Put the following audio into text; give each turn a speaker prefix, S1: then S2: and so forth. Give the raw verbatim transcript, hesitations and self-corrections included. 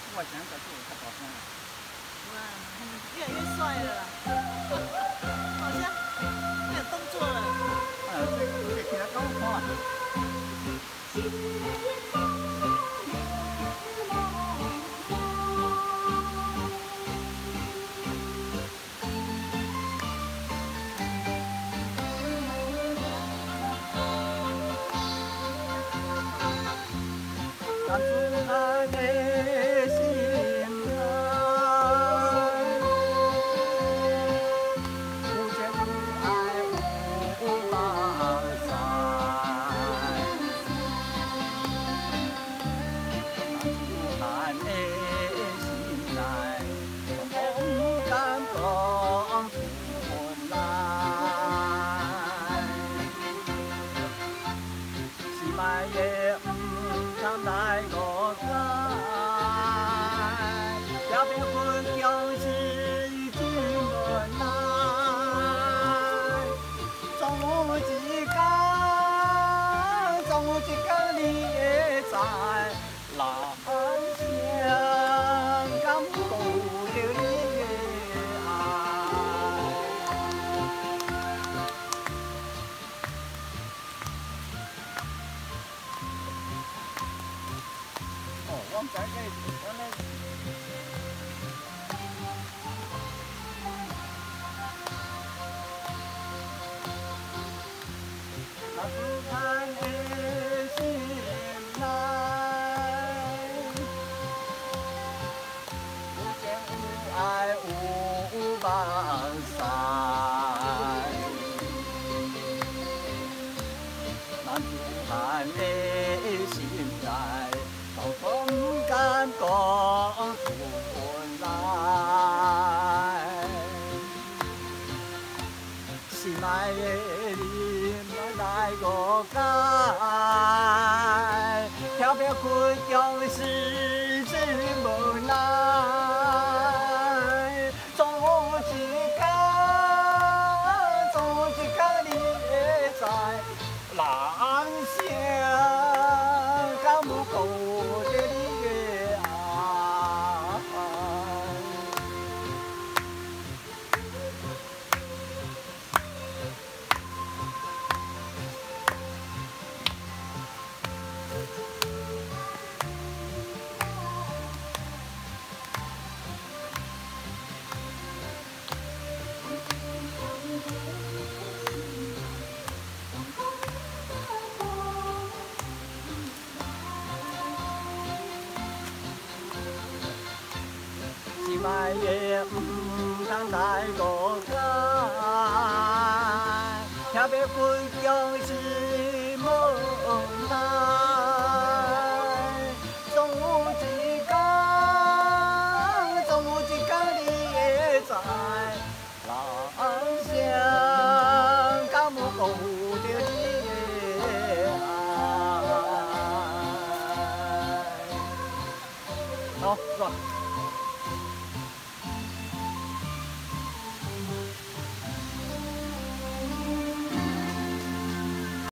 S1: 我想在这里较大声。
S2: 哇，越来越帅了啦，好像很有动作了。
S1: 啊，这个这个其他搞不看。男子汉的心态，无怨无爱无放散。男子汉的心内，勇敢讲出来，失败的不通来误解，也别分享是真无奈。总有一天，总有一天你会知，人生敢有着你的爱。哦，我唔知个，我咧。男子汉的心内，有情有爱有梦想。男子汉的心内，到处不敢讲出来。心爱的你，莫来误解，跳别开疆是真无奈。总有一天，总有一天你会知，人生敢有够着你的爱。心爱的不通来误解，听别分享是无奈。总有一天，总有一天你会知，人生敢有够着你的爱。好，是吧？